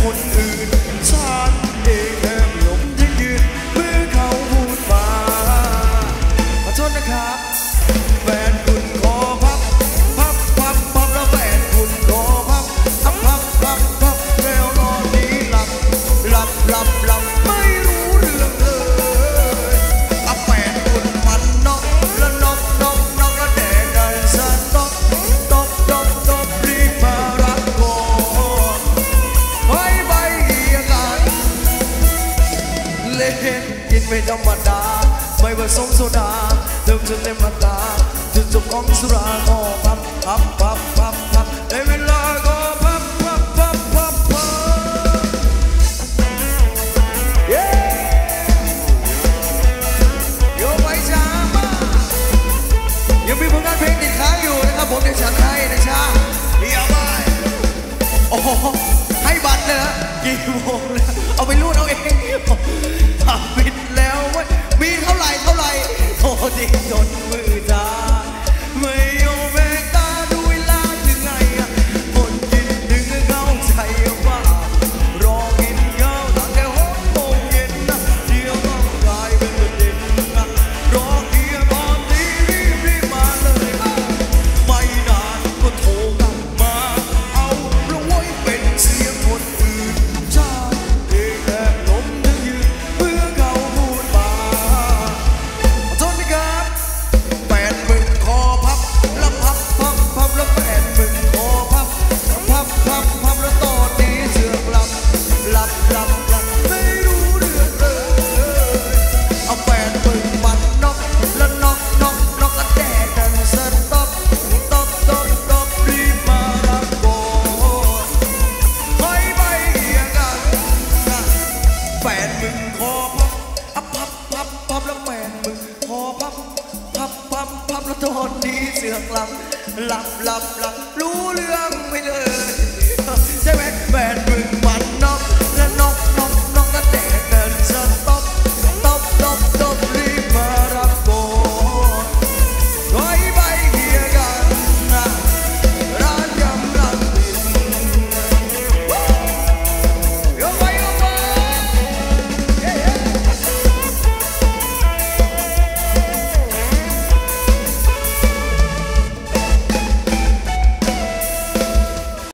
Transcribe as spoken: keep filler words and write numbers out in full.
คนอื่นฉันเองแค่ลมที่ยืนเมื่อเขาพูดมาขอโทษนะครับแฟนคุณขอพับพับพับพับแล้วแฟนคุณขอพับพับพับพับพับแล้วนอนนี้หลับหลับหลับหลับไม่รู้เรื่องเลยอะแฟนคุณมันนอกแล้วนอกนอกนอกแล้วแดงได้สันตบตบตบตบรีบมารักก่อนไว้ใบเหียกันเล่นกินไม่ธรรมดาไม่ผสมโซดาเติมจนเต็มอัตราจุดจบของสุราก็พับพับพับพับพับในเวลาก็พับพับพับพับพับเย้โยไปช้ามายังมีผลงานเพลงติดค้างอยู่นะครับผมเดี๋ยวฉันให้นะช้าเดี๋ยวไปโอ้โหให้บัตรเลยนะกี่โมงแล้วเอาไปรูดเอาเองทำปิดแล้วเว้ยมีเท่าไหร่เท่าไหร่โทษดิจน